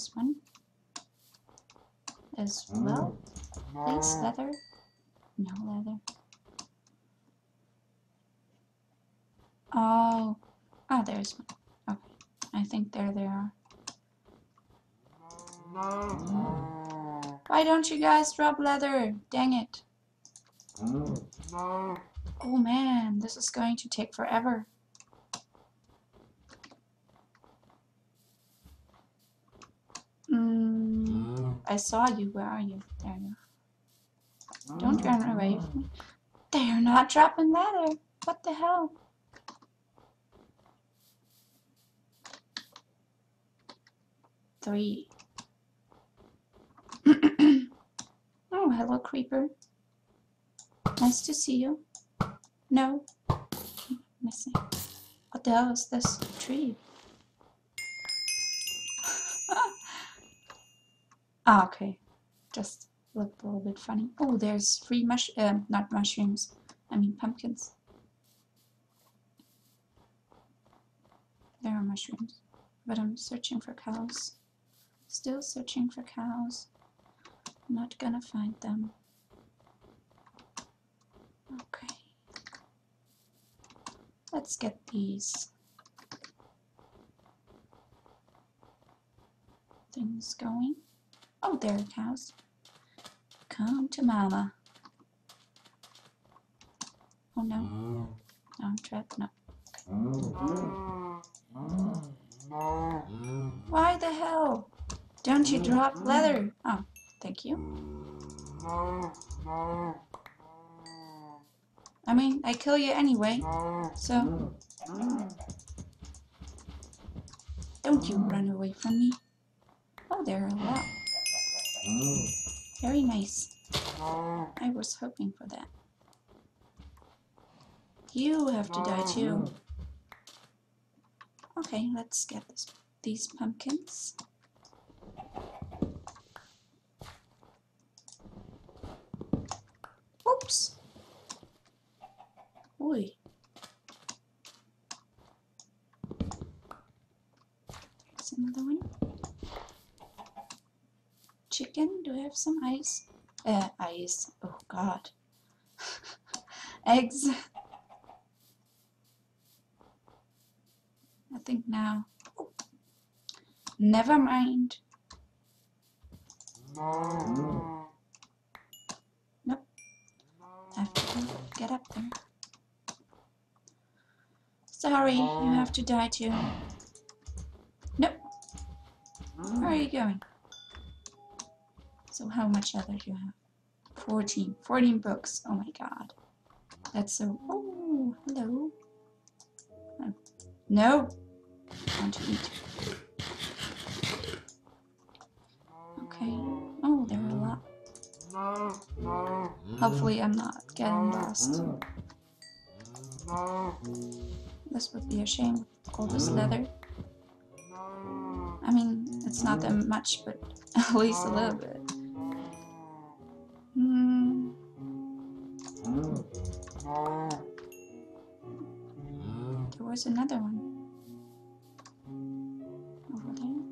this one as well. Please, leather. No leather. Oh, there's one. Okay, I think there they are. Why don't you guys drop leather? Dang it. Oh man, this is going to take forever. I saw you. Where are you? There you are. Don't run away from me. They are not dropping leather. What the hell? Three. Oh, hello, creeper. Nice to see you. No. Missing. What the hell is this tree? Ah, okay. Just looked a little bit funny. Oh, there's three not mushrooms. I mean pumpkins. There are mushrooms. But I'm searching for cows. Still searching for cows. Not gonna find them. Okay. Let's get these things going. Oh, there are cows. Come to mama. Oh no. No, I'm trapped. No. Why the hell? Don't you drop leather? Oh, thank you. I mean, I kill you anyway, so don't you run away from me. Oh, there are a lot. Very nice. I was hoping for that. You have to die too. Okay, let's get these pumpkins. Oops. Oi. There's another one. Chicken, do I have some ice? Ice. Oh god. Eggs. I think now. Oh. Never mind. Nope. I have to get up there. Sorry, you have to die too. Nope. Where are you going? So how much leather do you have? 14. 14 books. Oh my god. That's so... Oh, hello. Oh. No. I want to eat. Okay. Oh, there are a lot. Hopefully I'm not getting lost. This would be a shame. All this leather. I mean, it's not that much, but at least a little bit. There was another one. Over there.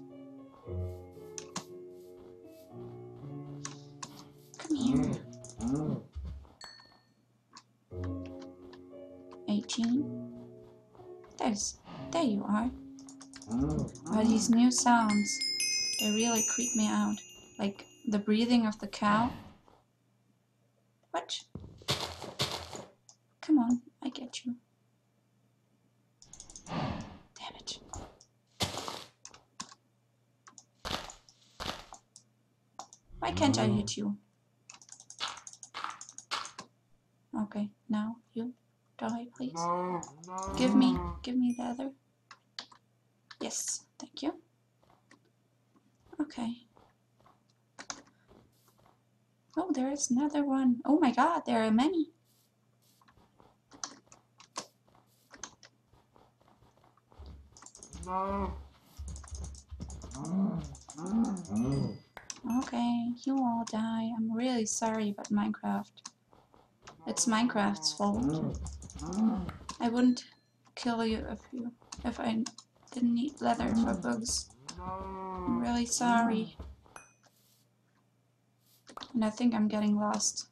Come here. 18. There you are. Oh, these new sounds. They really creep me out. Like the breathing of the cow. What? Come on, I get you. Damn it. Why can't I hit you? Okay, now you die, please. Give me the other. Yes, thank you. Okay. Oh, there is another one. Oh my god, there are many. Okay, you all die. I'm really sorry about Minecraft. It's Minecraft's fault. I wouldn't kill you if I didn't need leather for bugs. I'm really sorry. And I think I'm getting lost.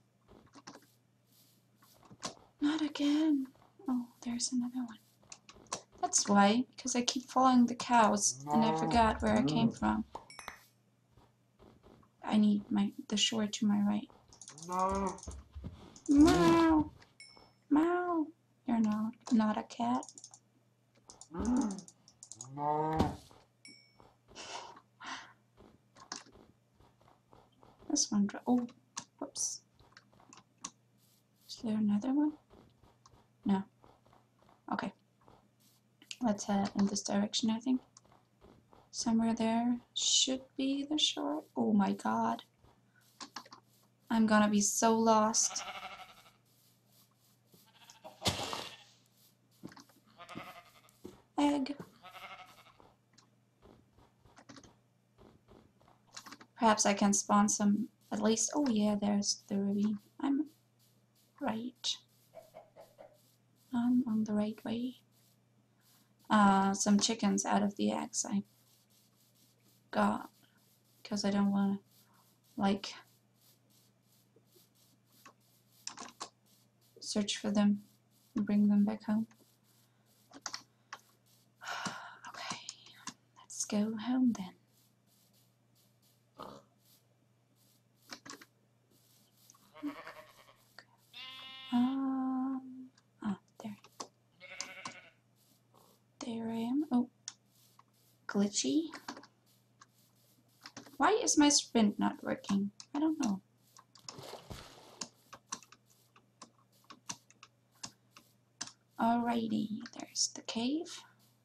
Not again. Oh, there's another one. That's why, because I keep following the cows and I forgot where I came from. I need the shore to my right. Meow! Meow! You're not a cat. This one, oh, whoops. Is there another one? No. Okay. Let's head in this direction, I think. Somewhere there should be the shore. Oh my god. I'm gonna be so lost. Egg. Perhaps I can spawn some, at least. Oh yeah, there's the ravine. I'm right. I'm on the right way. Some chickens out of the eggs I got. Because I don't want to, like, search for them and bring them back home. Okay, let's go home then. There. There I am. Oh, glitchy. Why is my sprint not working? I don't know. Alrighty, there's the cave.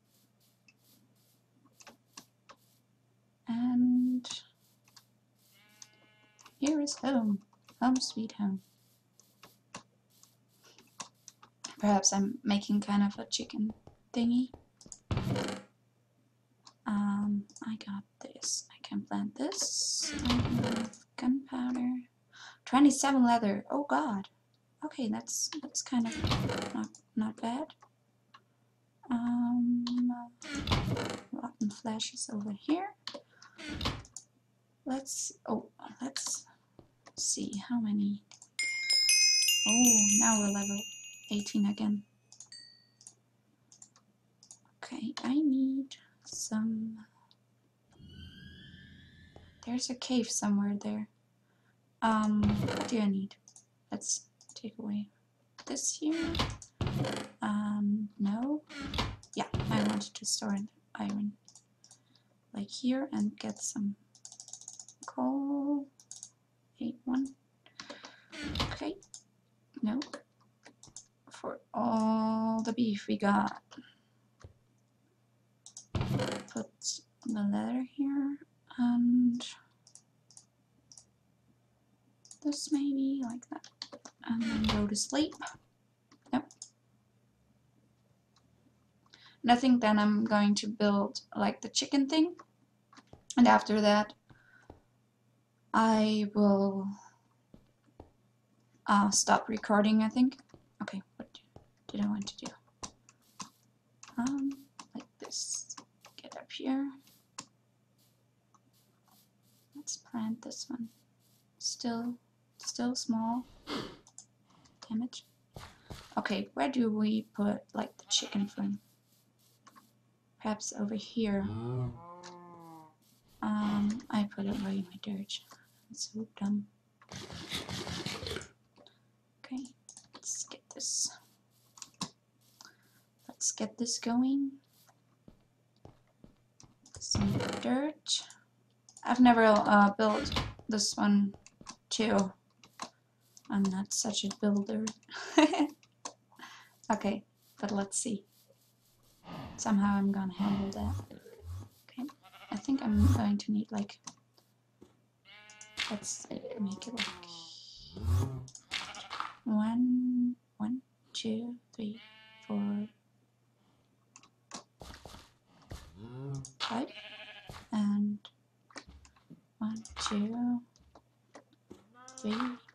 And here is home. Home sweet home. Perhaps I'm making kind of a chicken thingy. I got this. I can plant this. I have gunpowder. 27 leather. Oh god. Okay, that's kind of not bad. Rotten flesh is over here. Let's see how many. Oh, now we're level 18 again. Okay, I need some. There's a cave somewhere there. What do I need? Let's take away this here. No. Yeah, I wanted to store iron like here and get some coal. 8-1. Okay. No. For all the beef we got. Put the leather here and this maybe like that. And then go to sleep. Nope. And I think then I'm going to build like the chicken thing. And after that, I will stop recording, I think. Okay, what did I want to do? Like this. Get up here. Let's plant this one. Still small. Damn it. Okay, where do we put like the chicken from? Perhaps over here. I put it right in my dirt. That's so dumb. Okay, let's get this. Let's get this going. Some dirt. I've never built this one too. I'm not such a builder. Okay, but let's see. Somehow I'm gonna handle that. Okay, I think I'm going to need like, let's make it like 1, 2, 3, 4, 5, and 1, 2, 3,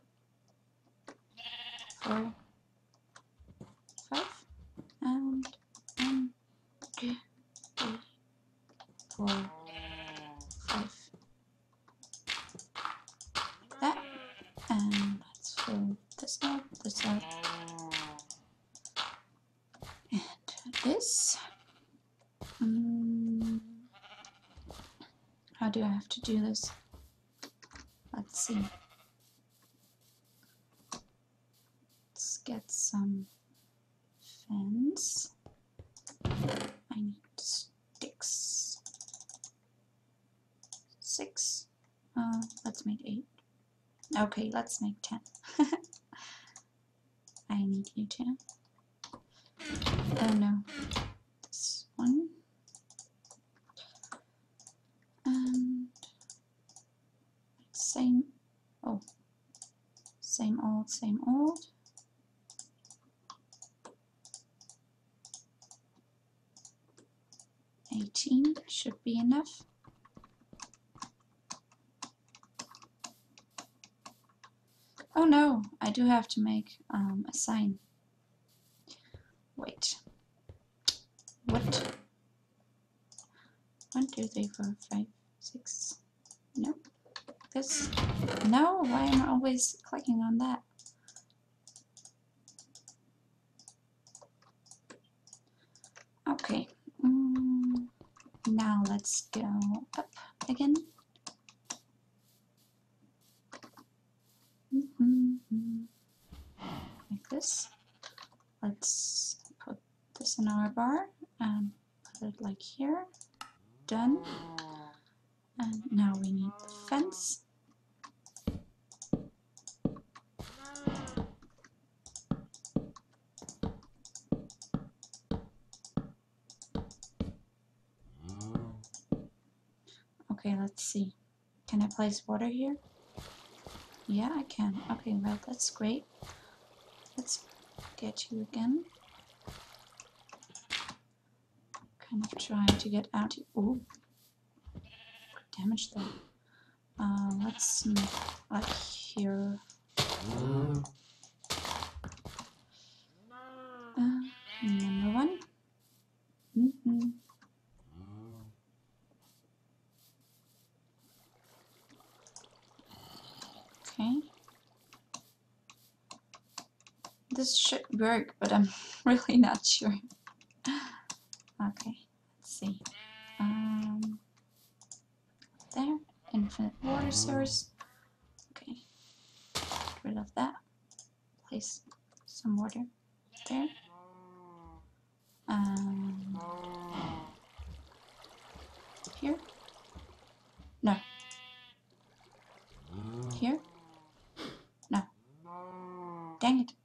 4, 5, and 1, 2, 3, 4, do I have to do this? Let's see. Let's get some fence. I need sticks. 6. Let's make 8. Okay, let's make 10. I need you to. Oh no. This one. And same. Oh. Same old, same old. $18 should be enough. Oh no, I do have to make a sign. Wait. What? 1, 2, 3, 4, 5, 6. Nope. This. No, why am I always clicking on that? Okay. Now let's go up again. Like this. Let's put this in our bar and put it like here. Done. And now we need the fence. Okay, let's see. Can I place water here? Yeah, I can. Okay, well, that's great. Let's get you again. Kind of trying to get out. Ooh, damage there. Let's make like here. Number 1. Okay. This should work, but I'm really not sure. Okay, let's see. There, infinite water source. Okay, get rid of that. Place some water there. Here? No. Here? No. Dang it.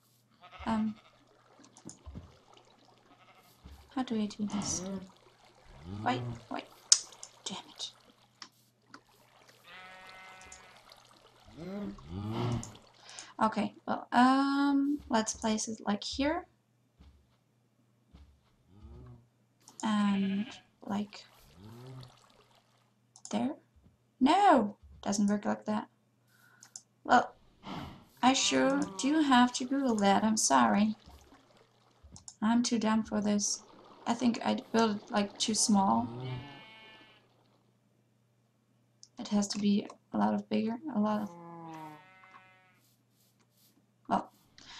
How do I do this? Wait. Damn it. Okay, well, let's place it like here. And like there. No! Doesn't work like that. Well, I sure do have to Google that. I'm sorry. I'm too dumb for this. I think I built it like too small. It has to be a lot bigger. Well,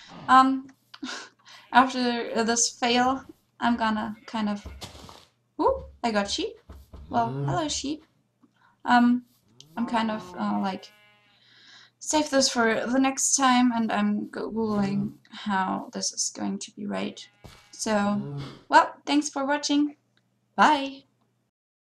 after this fail, I'm gonna kind of. Ooh, I got sheep. Well, hello sheep. I'm kind of like save this for the next time, and I'm googling how this is going to be right. So, well, thanks for watching. Bye.